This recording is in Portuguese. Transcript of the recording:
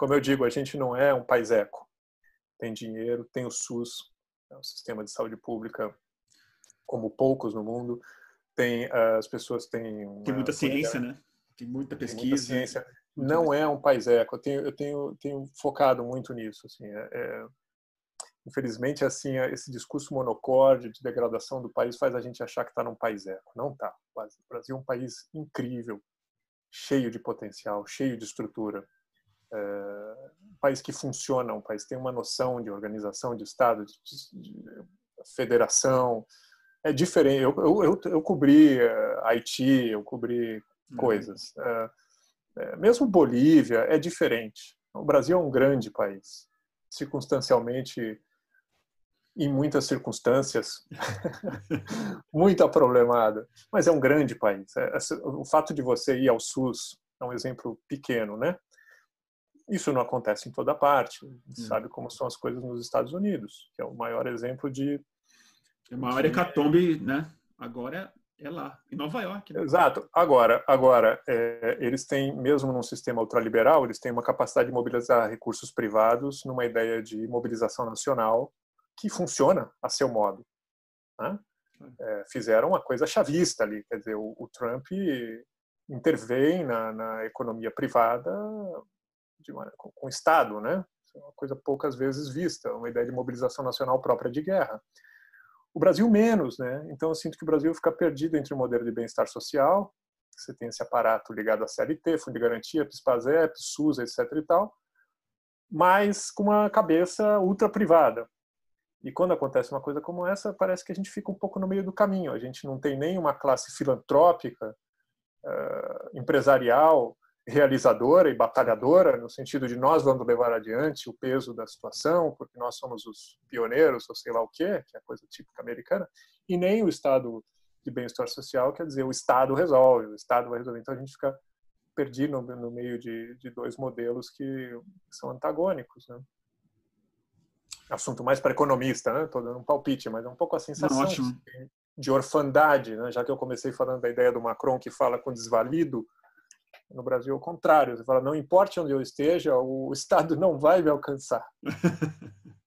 como eu digo, a gente não é um país eco. Tem dinheiro, tem o SUS, é um sistema de saúde pública como poucos no mundo. As pessoas têm Tem muita uma ciência, né? Tem muita tem muita pesquisa. ciência. Não é um país eco. Eu tenho focado muito nisso. Assim, infelizmente, assim, esse discurso monocorde de degradação do país faz a gente achar que está num país eco. Não está. O Brasil é um país incrível, cheio de potencial, cheio de estrutura. Um país que funciona, um país que tem uma noção de organização de Estado, de federação. É diferente. Eu cobri Haiti, eu cobri coisas. Mesmo Bolívia é diferente. O Brasil é um grande país, circunstancialmente, em muitas circunstâncias, muito problemado, mas é um grande país. O fato de você ir ao SUS é um exemplo pequeno, né? Isso não acontece em toda parte. A gente sabe como são as coisas nos Estados Unidos, que é o maior exemplo de... A maior hecatombe, né? Agora é lá, em Nova York. Né? Exato. Agora eles têm, mesmo num sistema ultraliberal, eles têm uma capacidade de mobilizar recursos privados numa ideia de mobilização nacional que funciona a seu modo. Né? Fizeram uma coisa chavista ali, quer dizer, o Trump intervém na economia privada com o Estado, né? É uma coisa poucas vezes vista, uma ideia de mobilização nacional própria de guerra. O Brasil menos, né? Então eu sinto que o Brasil fica perdido entre o modelo de bem-estar social, você tem esse aparato ligado à CLT, Fundo de Garantia, PIS/PASEP, SUS, etc. e tal, mas com uma cabeça ultra privada. E quando acontece uma coisa como essa, parece que a gente fica um pouco no meio do caminho. A gente não tem nem uma classe filantrópica, empresarial, realizadora e batalhadora, no sentido de nós vamos levar adiante o peso da situação, porque nós somos os pioneiros, ou sei lá o quê, que é a coisa típica americana, e nem o Estado de bem-estar social, quer dizer, o Estado resolve, o Estado vai resolver. Então a gente fica perdido no meio de dois modelos que são antagônicos, né? Assunto mais para economista, né? Estou dando um palpite, mas é um pouco a sensação Não, ótimo. de orfandade, né? Já que eu comecei falando da ideia do Macron que fala com desvalido, no Brasil é o contrário. Você fala, não importa onde eu esteja, o Estado não vai me alcançar.